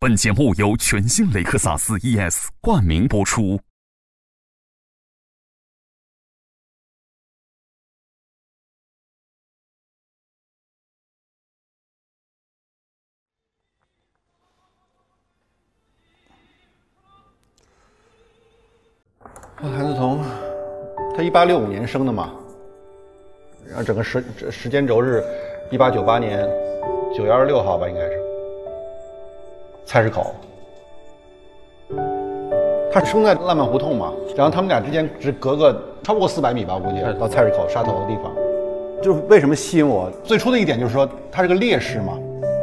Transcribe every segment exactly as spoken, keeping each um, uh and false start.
本节目由全新雷克萨斯 E S 冠名播出。 韩嗣同，他一八六五年生的嘛，然后整个时时间轴是一八九八年九月二十六号吧，应该是菜市口。他生在烂漫胡同嘛，然后他们俩之间只隔个超不过四百米吧，我估计到菜市口杀头的地方。就是为什么吸引我？最初的一点就是说他是个烈士嘛，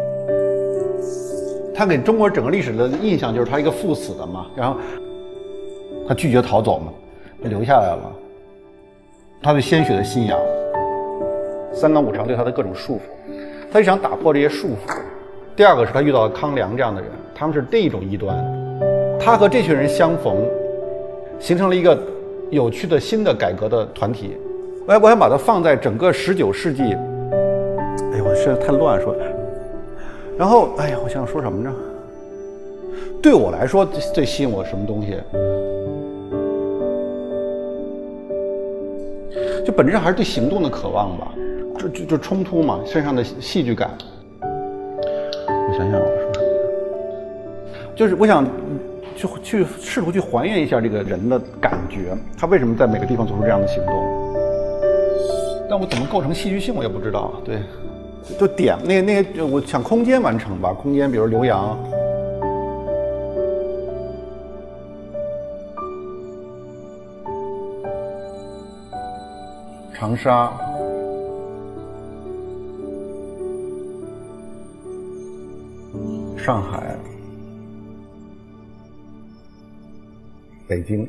他给中国整个历史的印象就是他一个赴死的嘛，然后他拒绝逃走嘛，留下来了。他对鲜血的信仰，三纲五常对他的各种束缚，他就想打破这些束缚。第二个是他遇到了康梁这样的人，他们是这一种异端，他和这群人相逢，形成了一个有趣的新的改革的团体。我我想把它放在整个十九世纪，哎呦，我这太乱说。然后，哎呀，我想说什么呢？对我来说，最吸引我什么东西？就本质上还是对行动的渴望吧，就就就冲突嘛，身上的戏剧感。我想想我说什么，就是我想去去试图去还原一下这个人的感觉，他为什么在每个地方做出这样的行动。但我怎么构成戏剧性，我也不知道。对，就点那那个，我想空间完成吧，空间，比如浏阳。长沙、上海、北京，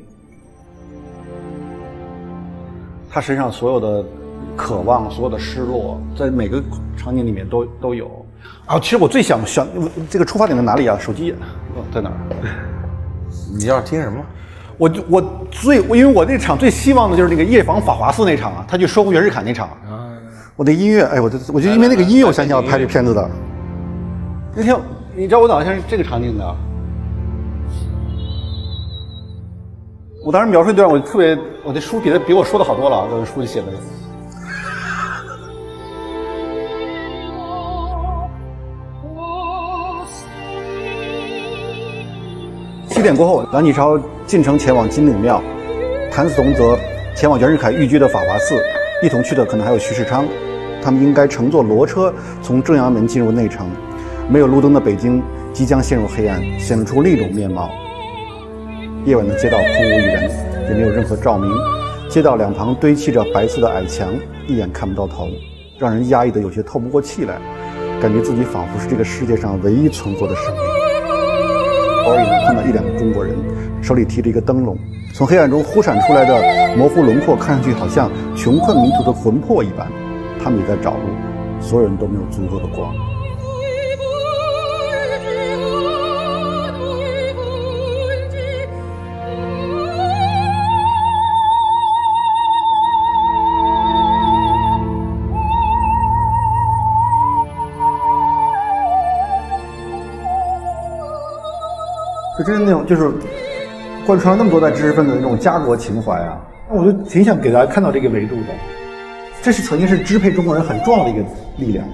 他身上所有的渴望、所有的失落，在每个场景里面都都有。啊，其实我最想想这个出发点在哪里啊？手机，哦，在哪儿？ 你要听什么？ 我就我最因为我那场最希望的就是那个夜访法华寺那场啊，他去收复袁世凯那场啊。我的音乐，哎，我就我就因为那个音乐，我想想要拍这片子的。那天你知道我脑袋像是这个场景的，我当时描述一段，我特别我的书比的比我说的好多了，我的书里写的。七点过后，梁启超进城前往金陵庙，谭嗣同则前往袁世凯寓居的法华寺，一同去的可能还有徐世昌。他们应该乘坐骡车从正阳门进入内城。没有路灯的北京即将陷入黑暗，显露出另一种面貌。夜晚的街道空无一人，也没有任何照明，街道两旁堆砌着白色的矮墙，一眼看不到头，让人压抑得有些透不过气来，感觉自己仿佛是这个世界上唯一存活的生命。偶尔也能看到一两个中国人，手里提着一个灯笼，从黑暗中忽闪出来的模糊轮廓，看上去好像穷困迷途的魂魄一般。他们也在找路，所有人都没有足够的光。就真是那种，就是贯穿了那么多代知识分子的那种家国情怀啊！我就挺想给大家看到这个维度的。这是曾经是支配中国人很重要的一个力量。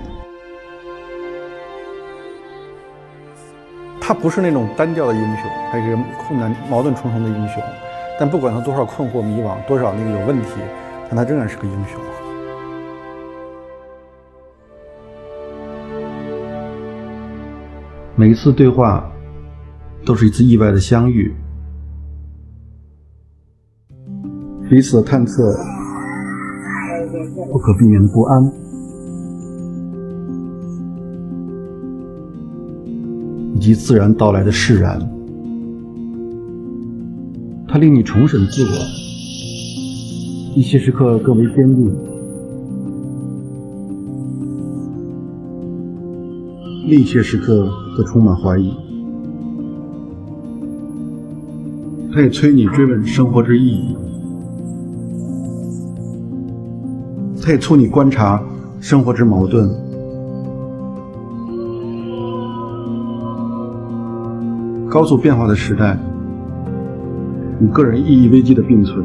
他不是那种单调的英雄，他是困难、矛盾重重的英雄。但不管他多少困惑、迷惘，多少那个有问题，但他仍然是个英雄。每一次对话都是一次意外的相遇，彼此的探测，不可避免的不安，以及自然到来的释然。它令你重审自我，一些时刻更为坚定，另一些时刻则充满怀疑。它也催你追问生活之意义，它也促你观察生活之矛盾。 高速变化的时代，与个人意义危机的并存。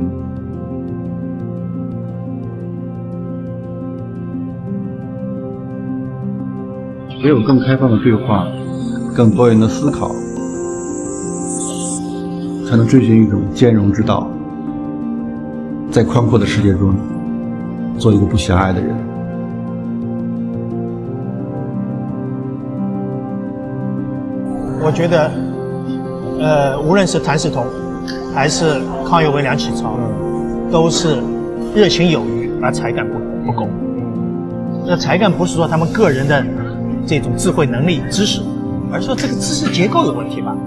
唯有更开放的对话，更多元的思考，才能追寻一种兼容之道，在宽阔的世界中，做一个不狭隘的人。 我觉得，呃，无论是谭嗣同，还是康有为、梁启超，都是热情有余，而才干不不够。这才干不是说他们个人的这种智慧能力、知识，而是说这个知识结构有问题吧。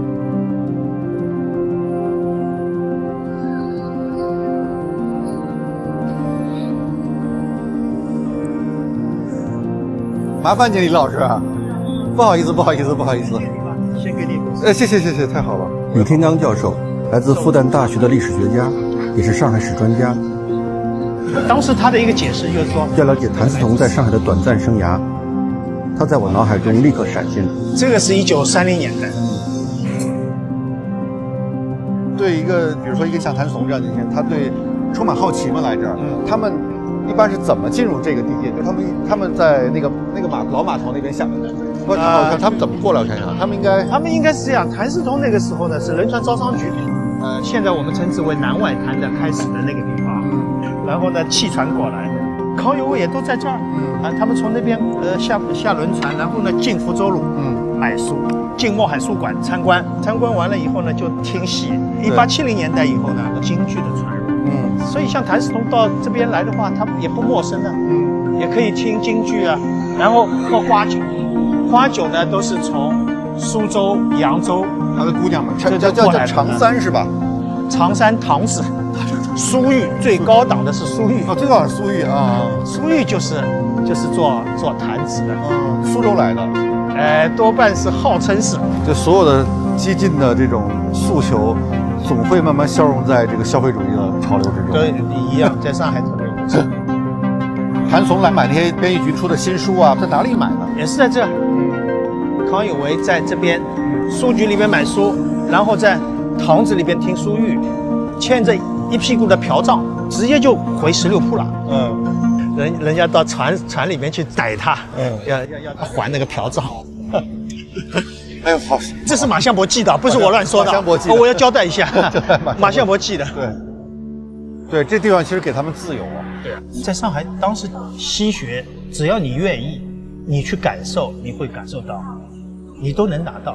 麻烦你，李老师，不好意思，不好意思，不好意思。 先给你。 呃，谢谢谢谢，太好了。李天刚教授，来自复旦大学的历史学家，也是上海史专家。 当时他的一个解释就是说， 要了解谭嗣同在上海的短暂生涯，他在我脑海中立刻闪现。 这个是一九三零年代。 对一个，比如说一个像谭嗣同这样的人，他对充满好奇嘛，来这儿，嗯，他们一般是怎么进入这个地界？就他们他们在那个那个码老码头那边下面的，我看看他们怎么过来？我想想，他们应该他们应该是这样。谭嗣同那个时候呢是仁川招商局，呃，现在我们称之为南外滩的开始的那个地方。然后呢，汽船过来，康有为也都在这儿。嗯啊，他们从那边呃下下轮船，然后呢进福州路，嗯，买书，进墨海书馆参观，参观完了以后呢就听戏。一八七零年代以后呢，京剧的传入。嗯，所以像谭嗣同到这边来的话，他也不陌生的。嗯，也可以听京剧啊，然后喝花酒，花酒呢都是从苏州、扬州， 他的姑娘们，这叫叫叫长三是吧？ 长三堂子。苏玉最高档的是苏玉哦，最高档是苏玉啊， 苏玉就是就是做做弹子的， 嗯，苏州来的， 呃，多半是号称是， 就所有的激进的这种诉求，总会慢慢消融在这个消费主义的潮流之中。 对，一样，在上海特别有。 谭嗣同来买那些编译局出的新书啊，在哪里买呢？ 也是在这，康有为在这边书局里面买书，然后在堂子里边听苏玉，欠着一屁股的嫖账，直接就回十六铺了。嗯，人人家到船船里面去逮他，嗯，要要要他还那个嫖账。 哎呦，好， 这是马相伯记的，不是我乱说的。 马相伯记的， 我要交代一下，马相伯记的。 对，对，这地方其实给他们自由啊。 对啊，在上海当时西学，只要你愿意，你去感受，你会感受到，你都能拿到。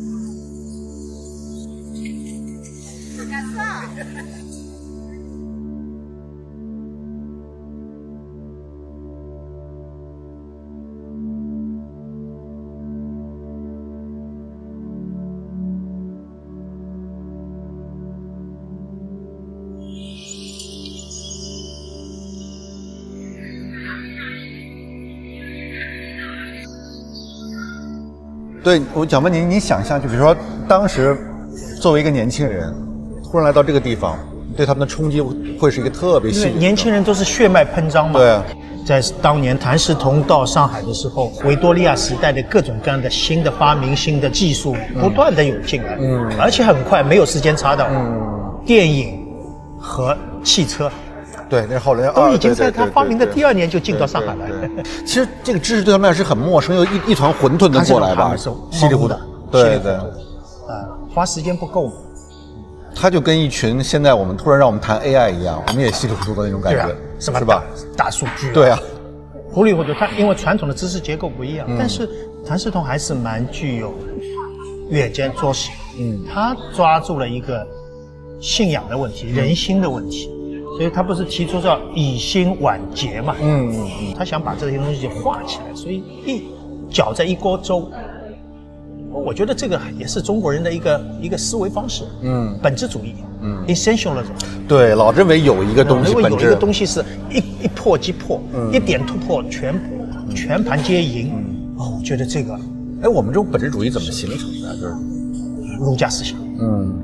对，我想问您，您想象，就比如说，当时作为一个年轻人，突然来到这个地方，对他们的冲击会是一个特别细的。 年轻人都是血脉喷张嘛。 对啊， 在当年谭嗣同到上海的时候，维多利亚时代的各种各样的新的发明、新的技术不断的涌进来，嗯，而且很快，没有时间差的，嗯，电影和汽车。 对，那是后来都已经在他发明的第二年就进到上海来了。 其实这个知识对他们来说是很陌生，又一一团混沌的过来吧，稀里糊涂。对对， 啊，花时间不够嘛。 他就跟一群现在我们突然让我们谈 A I 一样，我们也稀里糊涂的那种感觉， 是吧？ 是吧？ 大数据。 对啊， 糊里糊涂。他因为传统的知识结构不一样，但是谭嗣同还是蛮具有远见卓识。嗯，他抓住了一个信仰的问题、人心的问题。所以他不是提出叫以心挽结嘛？嗯嗯嗯，他想把这些东西化起来，所以一搅在一锅粥。我觉得这个也是中国人的一个一个思维方式，嗯，本质主义，嗯 ，essentialism。对，老认为有一个东西，认为有一个东西是一一破即破，嗯、一点突破全全盘皆赢。嗯、哦，我觉得这个， 哎，我们这种本质主义怎么形成的？就是儒家思想。嗯。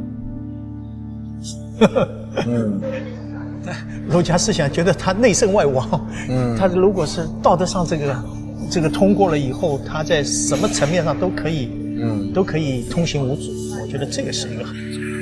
嗯。儒家思想觉得他内圣外王，嗯，他如果是道德上这个这个通过了以后，他在什么层面上都可以嗯，都可以通行无阻。我觉得这个是一个很重要。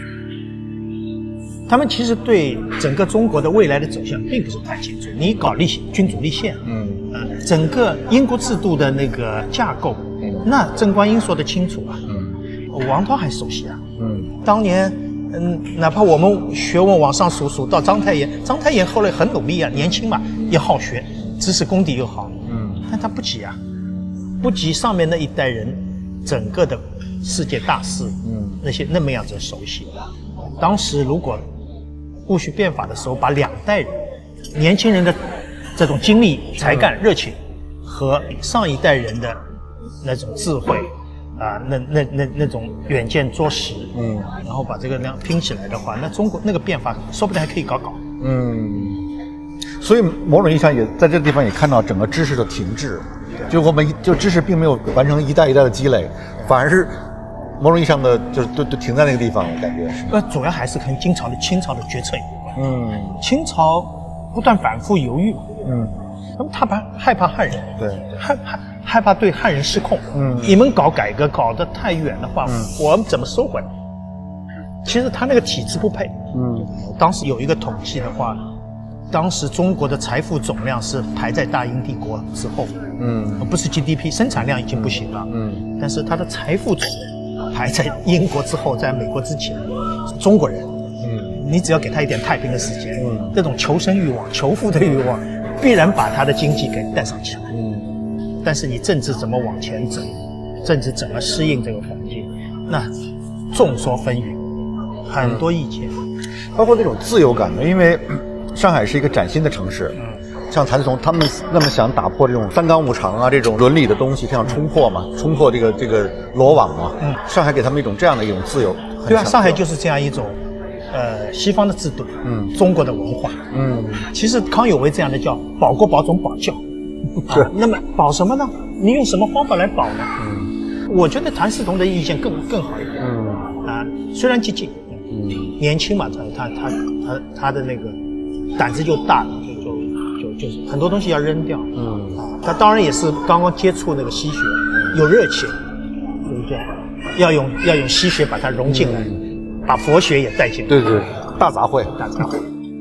他们其实对整个中国的未来的走向并不是太清楚。你搞立君主立宪，嗯，呃，整个英国制度的那个架构，嗯，那郑观应说得清楚啊，嗯，王涛还熟悉啊，嗯，当年，嗯，哪怕我们学问往上数数到章太炎，章太炎后来很努力啊，年轻嘛，也好学，知识功底又好，嗯，但他不急啊，不及上面那一代人整个的世界大事，嗯，那些那么样子熟悉。当时如果戊戌变法的时候，把两代人年轻人的这种精力、才干、热情和上一代人的那种智慧啊，那那那那种远见卓识，嗯，然后把这个量拼起来的话，那中国那个变法说不定还可以搞搞。嗯， 所以某种意义上也在这个地方也看到整个知识的停滞，就我们就知识并没有完成一代一代的积累，反而是某种意义上的就是都都停在那个地方，我感觉是。 呃，主要还是跟清朝的清朝的决策有关。嗯，清朝不断反复犹豫。嗯，那么他怕害怕汉人， 对， 害害害怕对汉人失控。嗯，你们搞改革搞得太远的话，嗯，我们怎么收回来？其实他那个体制不配。嗯，当时有一个统计的话，当时中国的财富总量是排在大英帝国之后。嗯，不是 G D P 生产量已经不行了。嗯，但是它的财富总量排在英国之后，在美国之前。中国人，嗯，你只要给他一点太平的时间，嗯，这种求生欲望、求富的欲望，必然把他的经济给带上起来。嗯，但是你政治怎么往前走，政治怎么适应这个环境，那众说纷纭，很多意见， 嗯，包括那种自由感的，因为上海是一个崭新的城市。嗯，像谭嗣同他们那么想打破这种三纲五常啊这种伦理的东西，想冲破嘛，冲破这个这个罗网嘛。嗯，上海给他们一种这样的一种自由。 对啊，上海就是这样一种，呃，西方的制度，嗯，中国的文化，嗯，其实康有为这样的叫保国保种保教，是、啊。那么保什么呢？你用什么方法来保呢？嗯，我觉得谭嗣同的意见更更好一点。嗯，啊，虽然激进，嗯，年轻嘛，他他他他他的那个胆子就大了。就是很多东西要扔掉，嗯啊，他当然也是刚刚接触那个西学，有热情，对不对？要用要用西学把它融进来，嗯、把佛学也带进来。 对对，大杂烩， 大杂烩。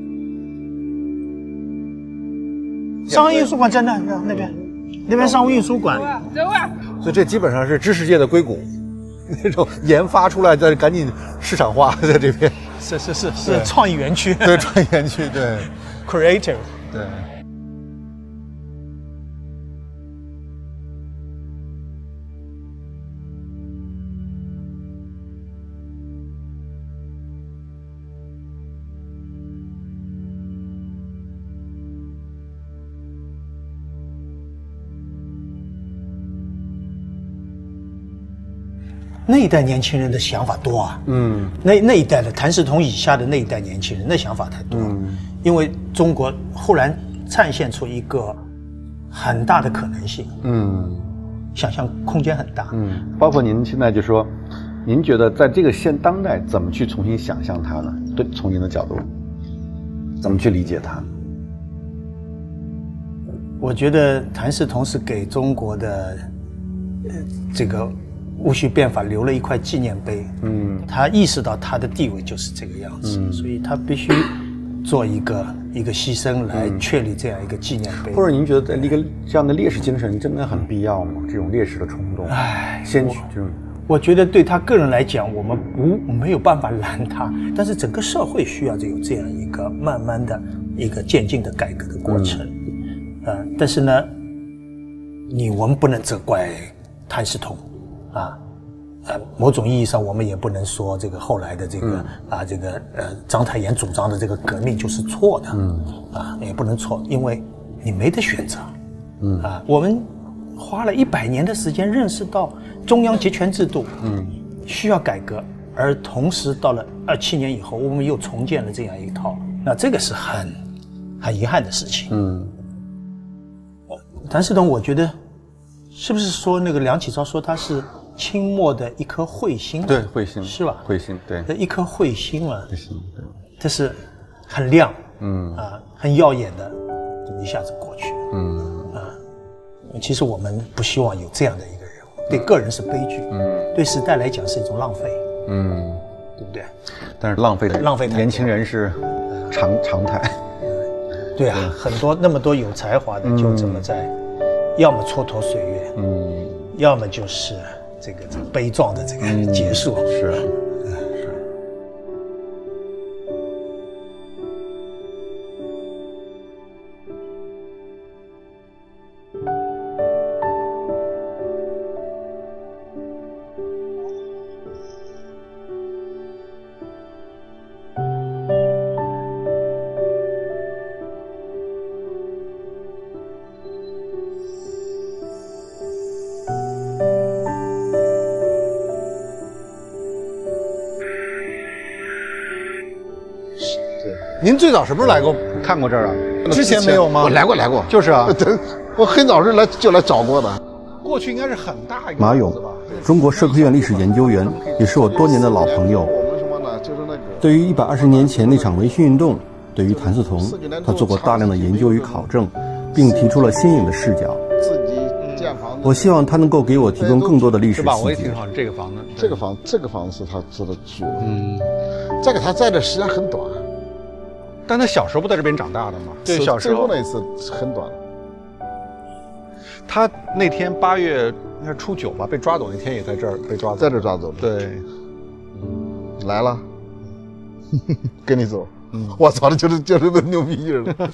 商务印书馆在那那边，那边商务印书馆。 走啊！所以这基本上是知识界的硅谷，那种研发出来再赶紧市场化，在这边。 是是是是创意园区。 对，创意园区，对 ，creative， 对。 那一代年轻人的想法多啊，嗯，那那一代的谭嗣同以下的那一代年轻人，那想法太多了，嗯，因为中国忽然灿现出一个很大的可能性，嗯，想象空间很大， 嗯，包括您现在就说，您觉得在这个现当代怎么去重新想象它呢？对，从您的角度，怎么去理解它？ 我觉得谭嗣同是给中国的，呃，这个。戊戌变法留了一块纪念碑，嗯，他意识到他的地位就是这个样子，嗯、所以他必须做一个一个牺牲来确立这样一个纪念碑。 或者您觉得在一个这样的烈士精神真的很必要吗？这种烈士的冲动，哎，先驱这种， 我觉得对他个人来讲，我们无没有办法拦他，但是整个社会需要有这样一个慢慢的一个渐进的改革的过程，嗯、呃，但是呢，你我们不能责怪谭嗣同。啊，呃，某种意义上，我们也不能说这个后来的这个、嗯、啊，这个呃，章太炎主张的这个革命就是错的，嗯，啊，也不能错，因为你没得选择，嗯，啊，我们花了一百年的时间认识到中央集权制度，嗯，需要改革，而同时到了二七年以后，我们又重建了这样一套，那这个是很很遗憾的事情，嗯，谭嗣同，我觉得是不是说那个梁启超说他是清末的一颗彗星， 对，彗星是吧？ 彗星，对， 一颗彗星嘛， 彗星，对， 这是很亮，嗯啊，很耀眼的，就一下子过去，嗯啊，其实我们不希望有这样的一个人物。 对个人是悲剧，嗯，对时代来讲是一种浪费， 嗯， 对不对？ 但是浪费浪费年轻人是常常态。 对啊，很多那么多有才华的就这么在，要么蹉跎岁月，嗯，要么就是这个这个悲壮的这个结束。 是。 您最早什么时候来过看过这儿啊？之前没有吗？ 我来过，来过。 就是啊， 我很早是来就来找过的。 过去应该是很大一个。 马勇，中国社科院历史研究员，也是我多年的老朋友。 我们什么呢？就是那个。 对于一百二十年前那场维新运动，对于谭嗣同，他做过大量的研究与考证，并提出了新颖的视角。 自己建房子。 我希望他能够给我提供更多的历史细节。 我也挺好，这个房子， 这个房，这个房子是他住的住的。嗯。这个他在的时间很短。 但他小时候不在这边长大的吗？对，小时候那一次很短。 他那天八月应该是初九吧，被抓走那天也在这儿被抓走， 在这儿抓走的。 对， 嗯，来了，跟你走。嗯，我操的，就是就是那牛逼劲儿的。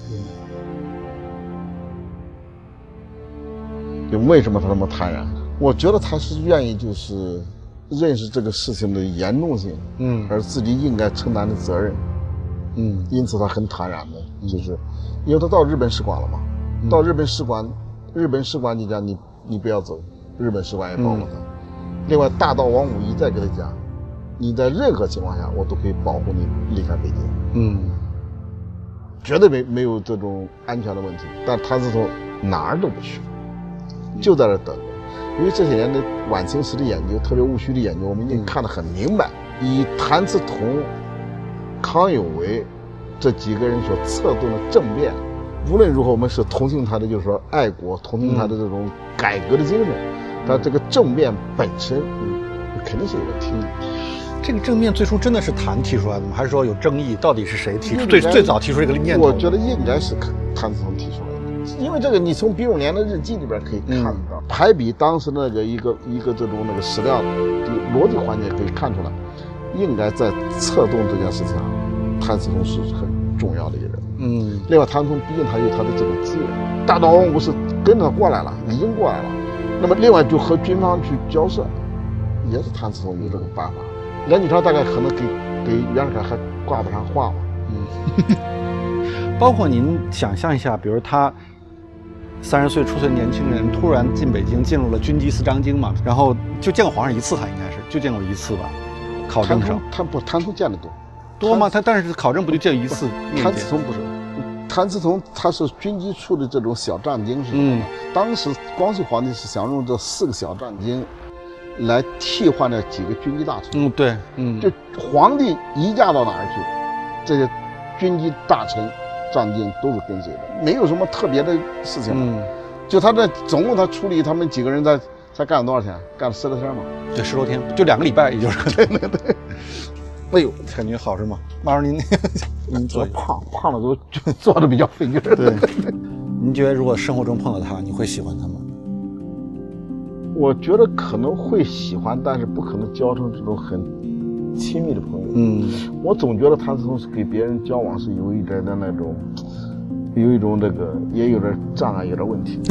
就为什么他那么坦然？我觉得他是愿意就是认识这个事情的严重性，嗯，而自己应该承担的责任。嗯，因此他很坦然的，就是，因为他到日本使馆了嘛，嗯、到日本使馆，日本使馆就讲你你不要走，日本使馆也保护他。嗯、另外，大道王五一再给他讲，你在任何情况下我都可以保护你离开北京，嗯，绝对没没有这种安全的问题。但谭嗣同哪儿都不去，就在这等着，因为这些年的晚清史的研究，特别戊戌的研究，我们已经看得很明白，嗯、以谭嗣同、康有为这几个人所策动的政变，无论如何，我们是同情他的，就是说爱国，同情他的这种改革的精神。但这个政变本身，嗯，肯定是有问题。 这个政变最初真的是谭提出来的吗？还是说有争议？到底是谁提出？最最早提出这个念头？ 我觉得应该是谭嗣同提出来的，因为这个你从丙午年的日记里边可以看到，排比当时那个一个一个这种那个史料的逻辑环节可以看出来。应该在策动这件事情上，谭嗣同是很重要的一个人。嗯，另外，谭嗣同毕竟他有他的这个资源，大道王五是跟着他过来了，已经过来了。那么，另外就和军方去交涉，也是谭嗣同有这个办法。梁启超大概可能给给袁世凯还挂不上话嘛。 嗯，包括您想象一下，比如他三十岁出岁年轻人突然进北京，进入了军机四章京嘛，然后就见过皇上一次，还应该是就见过一次吧。考证上， 他不谭嗣同见得多， 多吗？他但是考证不就见一次？ 谭嗣同不是，谭嗣同他是军机处的这种小战经是。嗯，当时光绪皇帝是想用这四个小战经来替换那几个军机大臣。 嗯，对，嗯， 就皇帝移驾到哪儿去，这些军机大臣、战经都是跟随的，没有什么特别的事情。嗯，就他这总共他处理他们几个人在。才干了多少天？干了十来天嘛。 对，十多天，就两个礼拜，也就是。 对对对。 哎呦，感觉好是吗？马上您， 您做胖胖了都就做的比较费劲。 对。您觉得如果生活中碰到他，你会喜欢他吗？ 我觉得可能会喜欢，但是不可能交成这种很亲密的朋友。嗯。我总觉得谭嗣同是给别人交往是有一点的那种，有一种这个也有点障碍，有点问题。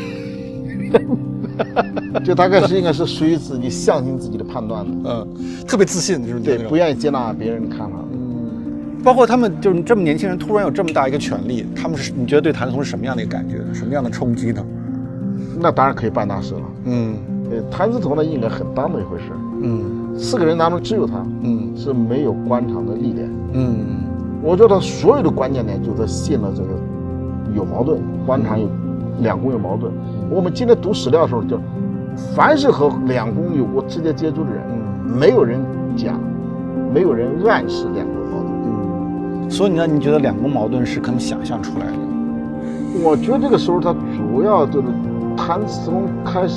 就大概是应该是属于自己相信自己的判断的， 嗯，特别自信，就是对，不愿意接纳别人的看法。 嗯，包括他们就是这么年轻人，突然有这么大一个权利，他们是你觉得对谭嗣同是什么样的一个感觉，什么样的冲击呢？ 那当然可以办大事了。嗯，呃，谭嗣同呢应该很当的一回事。嗯，四个人当中只有他，嗯，是没有官场的历练。嗯，我觉得所有的关键点就在信了这个有矛盾，官场有两宫有矛盾。我们今天读史料的时候，就凡是和两宫有过直接接触的人，嗯，没有人讲，没有人暗示两宫矛盾。 嗯，所以呢，你觉得两宫矛盾是可能想象出来的？ 我觉得这个时候他主要就是谭嗣同开始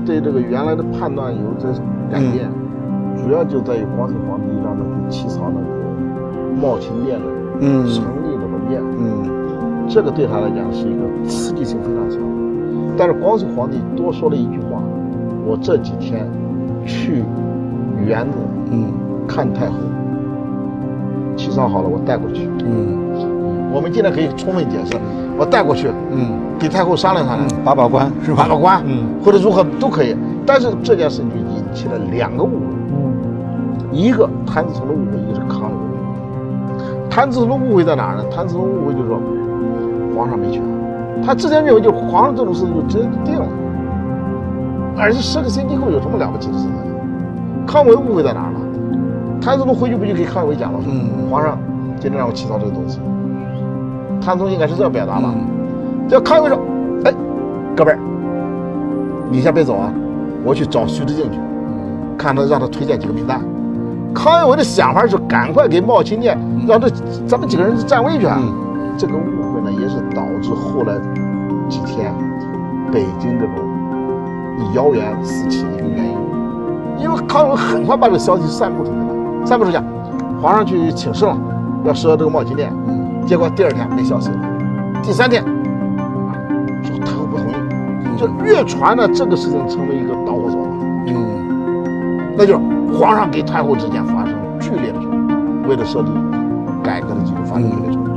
对这个原来的判断有这改变，嗯、主要就在于光绪皇帝让他去起草那个茂勤殿的嗯成立的文件， 嗯， 这个对他来讲是一个刺激性非常强。但是光绪皇帝多说了一句话：“我这几天去园子， 嗯， 看太后，起草好了，我带过去。” 嗯， 我们今天可以充分解释，我带过去， 嗯， 给太后商量商量， 嗯、把把关是吧？ 把把关， 嗯， 或者如何都可以。但是这件事就引起了两个误会，嗯，一个谭嗣同的误会，一个是康有为的误会。谭嗣同的误会在哪儿呢？谭嗣同误会就是说，皇上没权，他之前认为就是皇上这种事情就直接定了，而是十个星期后有什么了不起的事情？康有为误会在哪儿呢？谭嗣同回去不就给康有为讲了，说、嗯、皇上今天让我起草这个东西。谭嗣同应该是这样表达吧？这、嗯、康有为说：“哎，哥们儿，你先别走啊，我去找徐志敬去，看他让他推荐几个名单。”康有为的想法是赶快给茂勤殿，让这咱们几个人占位去。嗯、这个误会呢，也是导致后来几天北京这种谣言四起的一个原因。因为康有为很快把这个消息散布出去了，散布出去，皇上去请示了，要设这个茂勤殿。结果第二天没消息了，第三天说太后不同意，就越传呢，这个事情成为一个导火索了。嗯，那就是皇上给太后之间发生剧烈的冲突，为了设立改革的基础发生剧烈冲突。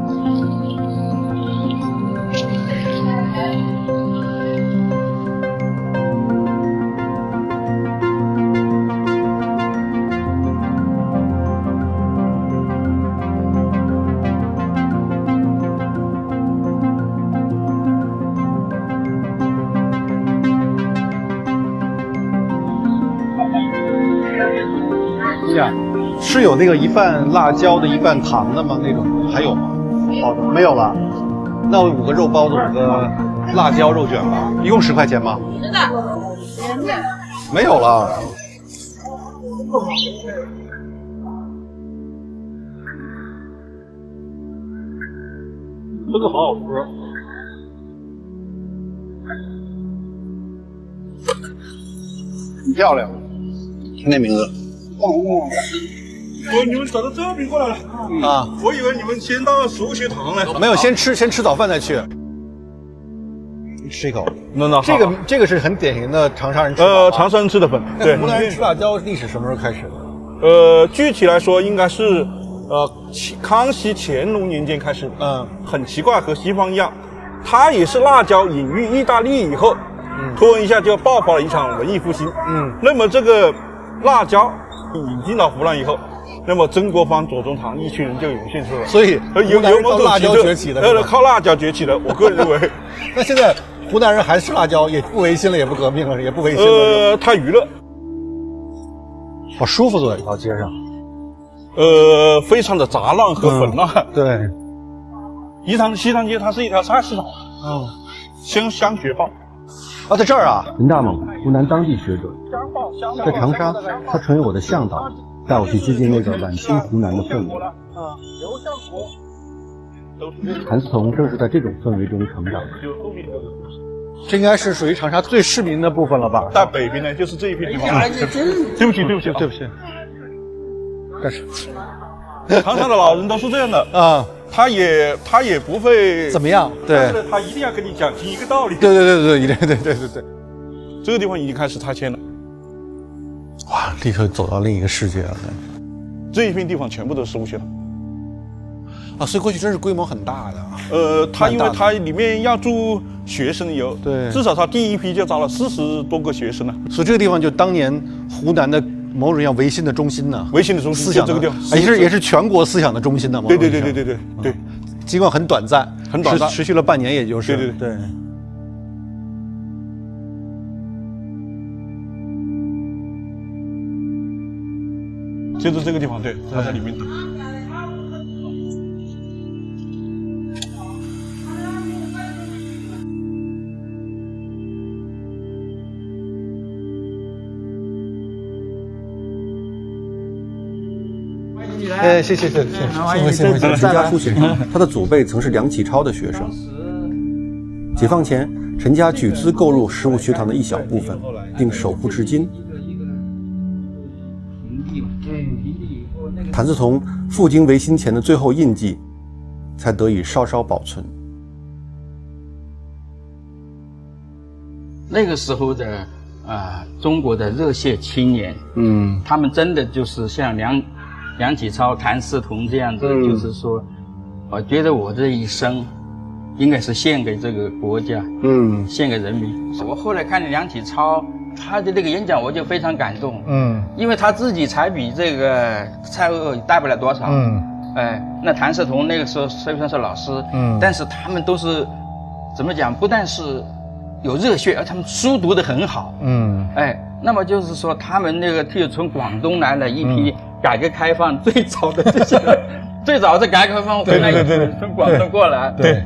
是有那个一半辣椒的，一半糖的吗？那种还有吗？好的，没有了。那我五个肉包子，五个辣椒肉卷吧，一共十块钱吗？是的。没有了。这个好好吃。很漂亮。听那名字。 哦，你们找到这边过来了啊！ 我以为你们先到食物学堂呢。 没有，先吃，先吃早饭再去。吃一口。 那那这个这个是很典型的长沙人吃。 呃，长沙人吃的粉。对。 湖南人吃辣椒历史什么时候开始的？ 呃，具体来说应该是呃康熙、乾隆年间开始的。 嗯， 很奇怪，和西方一样，它也是辣椒引入意大利以后，嗯，突然一下就爆发了一场文艺复兴。嗯，那么这个辣椒引进到湖南以后，那么曾国藩、左宗棠一群人就涌现出来了。 所以有有某种辣椒崛起的， 呃，靠辣椒崛起的。我个人认为， 那现在湖南人还吃辣椒，也不维新了，也不革命了，也不维新了。 呃，他娱乐， 好舒服，走在一条街上。 呃，非常的杂乱和混乱。 嗯、对， 宜昌西昌街它是一条菜市场。 嗯， 香香雪报。 啊，在这儿啊。 陈大猛，湖南当地学者，在长沙，他成为我的向导，带我去接近那个晚清湖南的氛围。谭嗣同正是在这种氛围中成长的。 这应该是属于长沙最市民的部分了吧？ 在北边呢，就是这一片地方。对不起，对不起， 对不起。干什么？长沙的老人都是这样的啊， 他也他也不会怎么样，对， 他一定要跟你讲清一个道理。 对对对对，一定对对对对。 这个地方已经开始拆迁了， 哇，立刻走到另一个世界了。 这一片地方全部都是食物学堂啊，所以过去真是规模很大的。 呃，它因为它里面要住学生有， 对， 至少它第一批就招了四十多个学生呢。 所以这个地方就当年湖南的某种像维新的中心呢， 维新的中心思想这个地方， 也是也是全国思想的中心呢。 对对对对对对对， 尽管很短暂， 很短暂， 持续了半年，也就是对对对。 对就是这个地方，对，他在里面等。 哎，谢谢谢谢，幸会幸会。 陈家书先生，他的祖辈曾是梁启超的学生。解放前， 陈家举资购入食物学堂的一小部分，并守护至今。谭嗣同赴京维新前的最后印记，才得以稍稍保存。 那个时候的啊、呃，中国的热血青年，嗯，他们真的就是像梁梁启超、谭嗣同这样子，嗯、就是说，我觉得我这一生应该是献给这个国家，嗯，献给人民。我后来看梁启超他的那个演讲，我就非常感动，嗯，因为他自己才比这个蔡锷大不了多少，嗯，哎，那谭嗣同那个时候虽然是老师，嗯，但是他们都是怎么讲？不但是有热血，而他们书读得很好，嗯，哎，那么就是说他们那个就从广东来了一批改革开放最早的这些，最早的改革开放回来，对对对，从广东过来，对。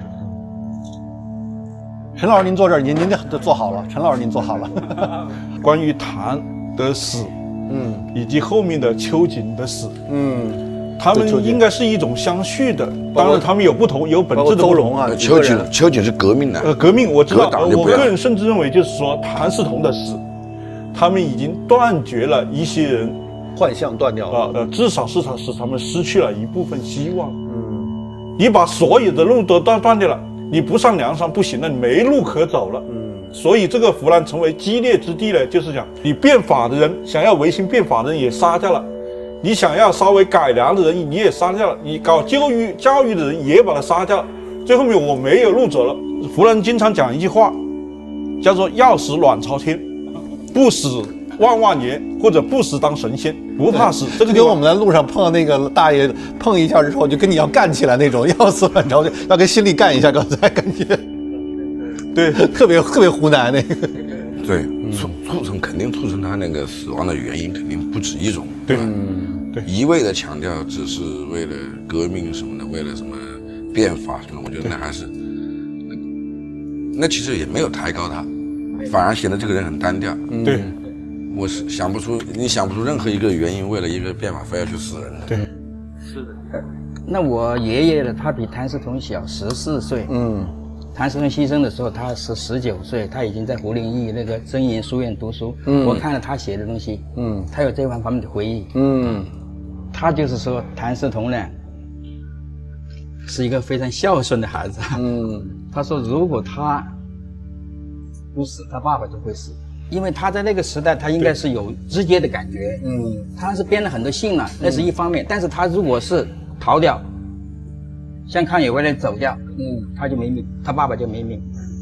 陈老师，您坐这儿，您您就坐好了。陈老师，您坐好了。 关于谭的死，嗯，以及后面的秋瑾的死，嗯，他们应该是一种相续的。当然，他们有不同，有本质的不同啊。 秋瑾，秋瑾是革命的。 呃，革命我知道，我个人甚至认为，就是说谭嗣同的死，他们已经断绝了一些人幻象断掉了啊，呃，至少是他使他们失去了一部分希望。嗯，你把所有的路都断断掉了。你不上梁山不行了，你没路可走了。嗯，所以这个湖南成为激烈之地呢，就是讲你变法的人，想要维新变法的人也杀掉了，你想要稍微改良的人你也杀掉了，你搞教育教育的人也把他杀掉了。最后面我没有路走了。湖南经常讲一句话，叫做要死卵朝天，不死万万年，或者不死当神仙，不怕死。这个跟我们在路上碰到那个大爷碰一下之后，就跟你要干起来那种，要死卵朝天，要跟心里干一下，刚才感觉，对，特别特别湖南那个。 对，促促成肯定促成他那个死亡的原因肯定不止一种。 对，嗯，对， 一味的强调只是为了革命什么的，为了什么变法什么的，我觉得那还是，那, 那其实也没有抬高他，反而显得这个人很单调。 嗯、对。 我是想不出，你想不出任何一个原因，为了一个变法非要去死人的。 对， 是的。那我爷爷呢？他比谭嗣同小十四岁。嗯。谭嗣同牺牲的时候，他是十九岁，他已经在胡林翼那个真言书院读书。嗯。我看了他写的东西。嗯。他有这方面的回忆。嗯。他就是说，谭嗣同呢，是一个非常孝顺的孩子。嗯。他说，如果他不死，他爸爸就会死。因为他在那个时代，他应该是有直接的感觉，嗯，他是编了很多信了，那是一方面，嗯、但是他如果是逃掉，像康有为人走掉，嗯，他就没命，他爸爸就没命。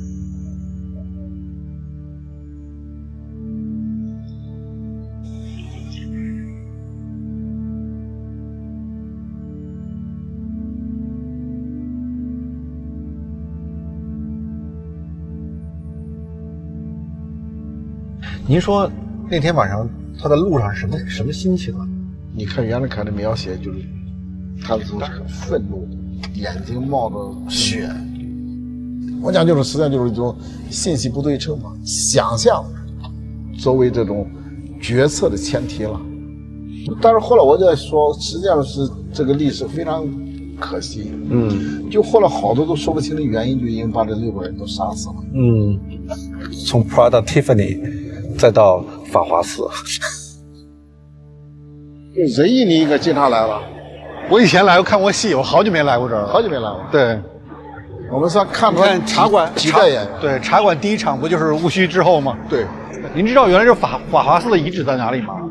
您说那天晚上他在路上什么什么心情啊？ 你看袁世凯的描写，就是他是很愤怒的，眼睛冒着血。我讲就是实际上就是一种信息不对称嘛，想象作为这种决策的前提了。但是后来我在说，实际上是这个历史非常可惜。嗯，就后来好多都说不清的原因，就因为把这六个人都杀死了。 嗯，从 Prada Tiffany。再到法华寺， 仁义你应该经常来了。 我以前来过看过戏，我好久没来过这儿了， 好久没来过。 对， 我们算看出看茶馆几代演员。 对，茶馆第一场不就是戊戌之后吗？ 对。 您知道原来这法法华寺的遗址在哪里吗？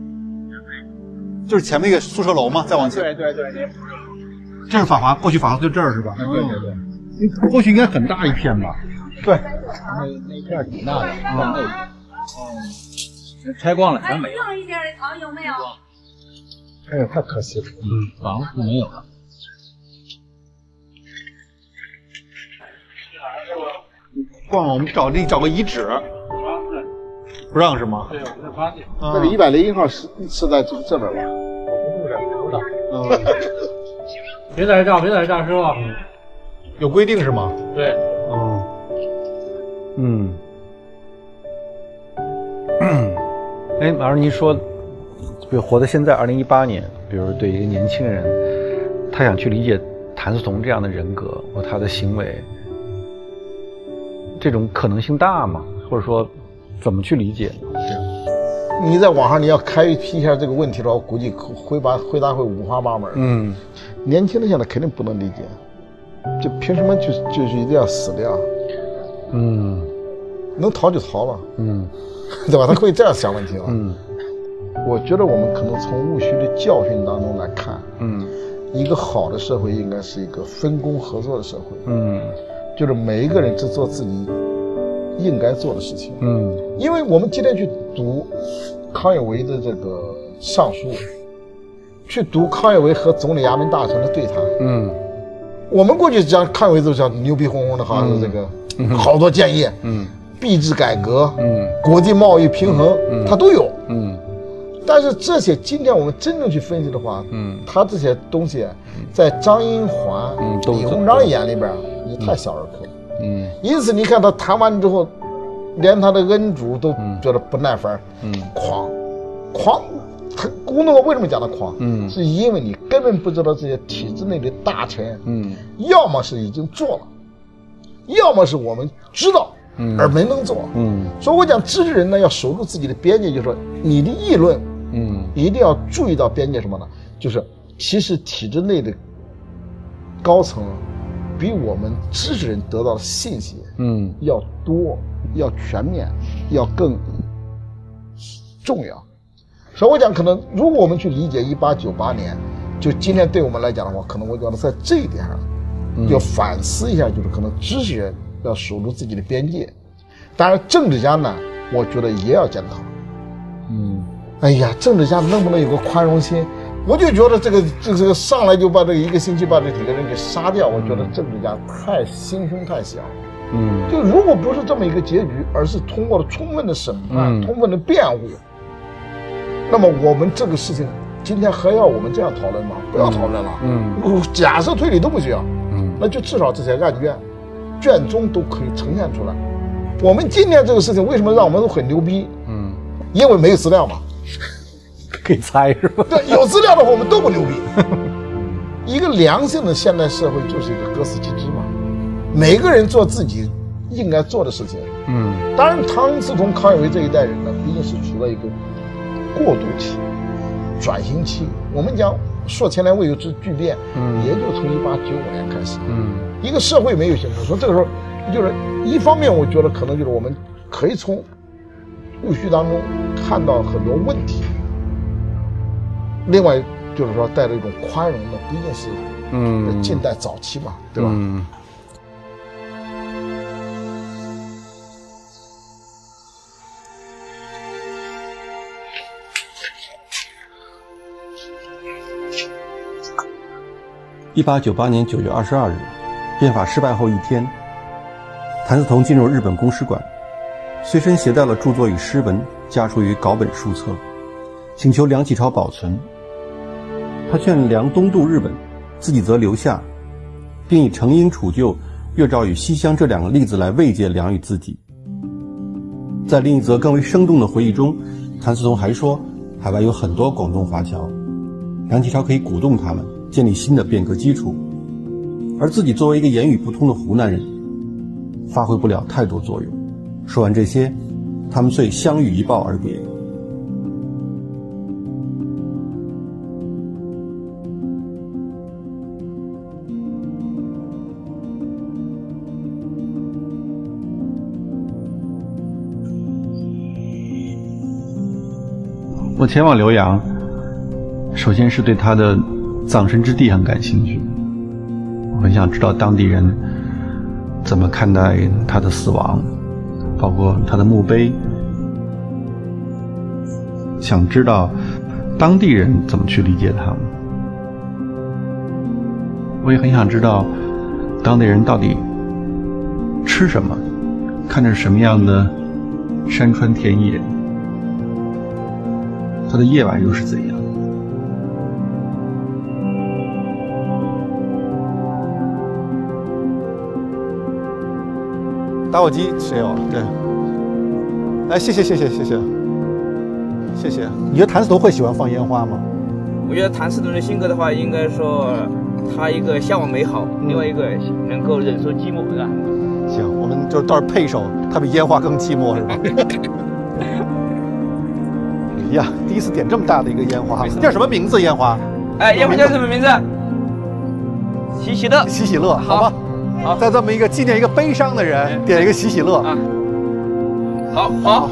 就是前面那个宿舍楼吗？再往前。 对对对。 这是法华，过去法华寺就这儿是吧？ 对对对。 过去应该很大一片吧？对。 那那片挺大的，啊。嗯，拆光了，全没了。剩一点的糖有没有？ 哎呀，太可惜了。 嗯，房子没有了。 逛，我们找你找个遗址。不让是吗？ 对，我在发现。 那个一百零一号是是在这这边吧？ 我不知道，不知道。嗯。别在这照，别在这照，师傅。 有规定是吗？ 对。 嗯。嗯。哎，老师，您说，比如活到现在二零一八年，比如对一个年轻人，他想去理解谭嗣同这样的人格或他的行为， 这种可能性大吗？或者说怎么去理解？ 你在网上你要开辟一下这个问题的话，我估计回答回答会五花八门。嗯，年轻人现在肯定不能理解，就凭什么就就是一定要死掉？嗯，能逃就逃了。嗯，对吧？他会这样想问题了。嗯，我觉得我们可能从戊戌的教训当中来看，嗯，一个好的社会应该是一个分工合作的社会。嗯，就是每一个人只做自己应该做的事情。嗯，因为我们今天去读康有为的这个上书，去读康有为和总理衙门大臣的对谈。嗯，我们过去讲康有为都讲牛逼哄哄的，好像是这个、嗯、好多建议，嗯，币制改革，嗯，国际贸易平衡，嗯，他都有。嗯，但是这些今天我们真正去分析的话，嗯，他这些东西在张荫桓、嗯、李鸿章眼里边也太小儿科。嗯，因此你看他谈完之后，连他的恩主都觉得不耐烦，嗯，狂，狂，他吴东为什么讲他狂？嗯，是因为你根本不知道这些体制内的大臣，嗯，要么是已经做了，要么是我们知道，嗯，而没能做，嗯，所以我讲知识人呢要守住自己的边界，就是说你的议论，嗯，一定要注意到边界什么呢？就是其实体制内的高层比我们知识人得到的信息，嗯，要多，要全面，要更重要。所以我讲，可能如果我们去理解一八九八年，就今天对我们来讲的话，可能我觉得在这一点上，要反思一下，就是可能知识人要守住自己的边界。当然，政治家呢，我觉得也要检讨。嗯，哎呀，政治家能不能有个宽容心？我就觉得这个这这个上来就把这个一个星期把这几个人给杀掉，我觉得政治家太心胸太小。嗯，就如果不是这么一个结局，而是通过了充分的审判、嗯、充分的辩护，那么我们这个事情今天还要我们这样讨论吗？不要讨论了。嗯，假设推理都不需要。嗯，那就至少这些案卷卷宗都可以呈现出来。我们今天这个事情为什么让我们都很牛逼？嗯，因为没有资料嘛。 可以猜是吧？ 对，有资料的话我们都不牛逼。一个良性的现代社会就是一个各司其职嘛，每个人做自己应该做的事情。嗯，当然唐嗣同、康有为这一代人呢，毕竟是处在一个过渡期、转型期。我们讲说前年未有之巨变，嗯，也就从一八九五年开始，嗯，一个社会没有形成，说这个时候就是一方面，我觉得可能就是我们可以从戊戌当中看到很多问题。另外就是说带着一种宽容的，毕竟是嗯近代早期嘛，对吧？嗯。 一八九八年九月二十二日，变法失败后一天，谭嗣同进入日本公使馆，随身携带了著作与诗文，家书于稿本书册，请求梁启超保存。他劝梁东渡日本，自己则留下，并以程婴处救、岳兆与西乡这两个例子来慰藉梁与自己。在另一则更为生动的回忆中，谭嗣同还说，海外有很多广东华侨，梁启超可以鼓动他们建立新的变革基础，而自己作为一个言语不通的湖南人，发挥不了太多作用。说完这些，他们遂相遇一抱而别。 我前往浏阳，首先是对他的葬身之地很感兴趣，我很想知道当地人怎么看待他的死亡，包括他的墓碑，想知道当地人怎么去理解他们。我也很想知道当地人到底吃什么，看着什么样的山川田野，他的夜晚又是怎样。 打火机谁有？对，哎，谢谢谢谢谢谢谢谢。你觉得谭嗣同会喜欢放烟花吗？ 我觉得谭嗣同的性格的话，应该说他一个向往美好，嗯、另外一个能够忍受寂寞的。 行，我们。 能就到时候配首，他比烟花更寂寞是吧？哎呀，第一次点这么大的一个烟花，叫什么名字？烟花？ 哎，烟花叫什么名字？喜喜乐。 喜喜乐，好吧。好，在这么一个纪念一个悲伤的人，点一个喜喜乐。啊， 好好。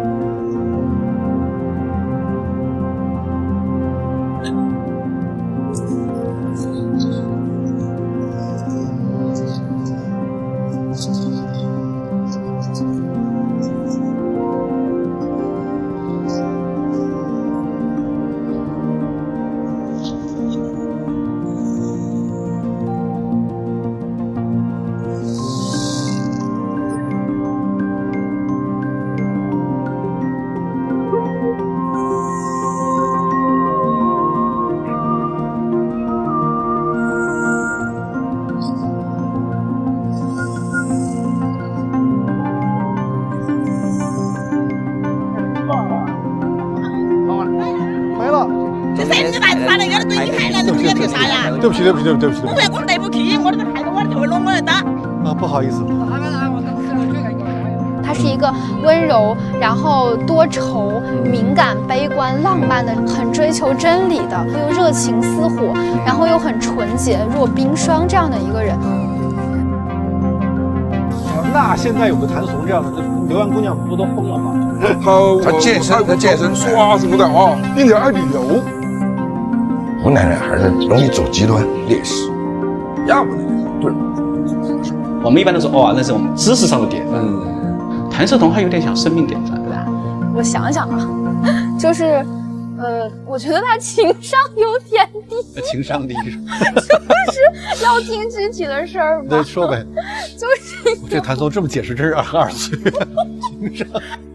对不起，对不起，对不起，对不起。 我外公带不去，我这个孩子我就会弄我的打。 啊，不好意思。 他是一个温柔，然后多愁、敏感、悲观、浪漫的，很追求真理的，又热情似火，然后又很纯洁，若冰霜这样的一个人。 那现在有个谭松这样的，刘洋姑娘不都疯了吗？ 他他健身，他健身刷什么的啊，应该爱旅游。 湖南人还是容易走极端劣势，要不然对。 我们一般都说哦，那是我们知识上的典范。嗯，谭嗣同还有点像生命典范。 我想想啊，就是，呃，我觉得他情商有点低。 情商低是？ 就是要听具体的事儿吗？ 对，说呗。 就是这谭嗣同这么解释，真是很二次元。情商。